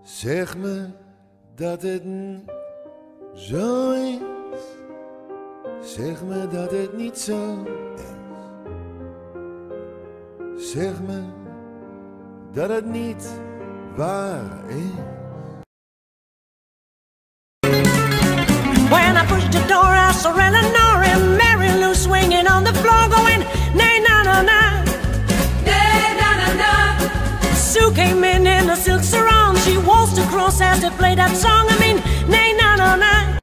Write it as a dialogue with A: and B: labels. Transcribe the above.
A: Zeg me dat het zo is. Zeg me dat het niet zo is. Zeg me dat het niet waar is.
B: When I pushed the door, I saw Eleanor and Mary Lou swinging on the floor, going nay na na na, nay na na na. Sue came in a silk sarong. She waltzed across as they played that song. I mean, nay na na na.